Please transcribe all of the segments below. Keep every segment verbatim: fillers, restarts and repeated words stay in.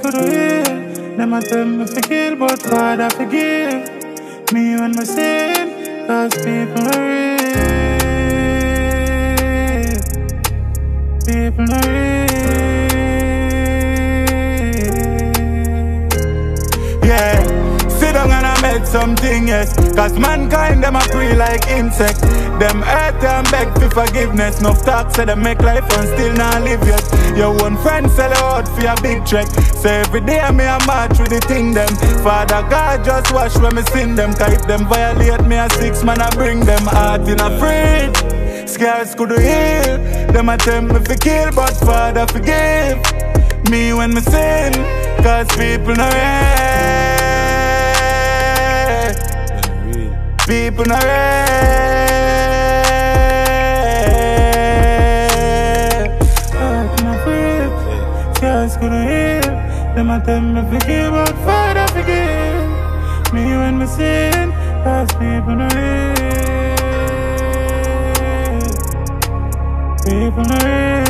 could heal. Them a tell me to kill, but Father forgive me when my sin, cause people are real. People are real. Yeah, sit down and I made something, yes. Cause mankind, them a free like insect. Them hurt and beg for forgiveness. No talk, say them make life and still not live yet. Your one friend sell out for a big trek. So every day me a march with the thing them. Father God just watch when me sin them. Cause if them violate me a six man I bring them heart in a fridge. Scars could heal. Them attempt me to kill, but Father forgive me when me sin. Cause people not real. People not real. Heart in a fridge. Scars could heal. Them attempt me to kill, but Father forgive me when me sin. Cause people not real. People are real.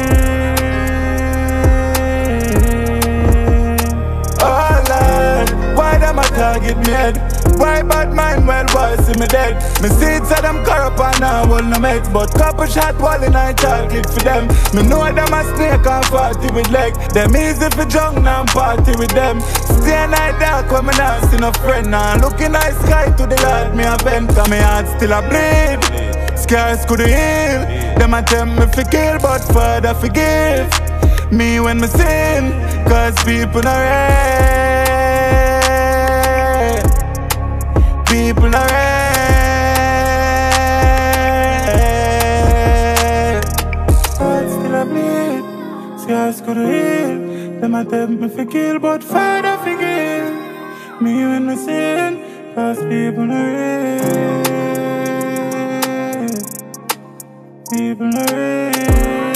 Oh Lord, why them a target me head? Why bad mind well boy see me dead? Me seeds say them corrupt and now hold no meds. But couple shot wall in I chocolate for them. Me know them a snake and party with leg. Them easy for junk now party with them. Stay night dark when me not see no friend. Now looking at sky to the Lord me a bend. Cause me heart still a bleed. Scars could heal. Them attempt me to kill, but Father forgive me when me sin. Cause people are real. People are real. Heart still a bleed. Scars could heal. Them attempt me to kill, but Father forgive me when me sin. Cause people are real. People are real.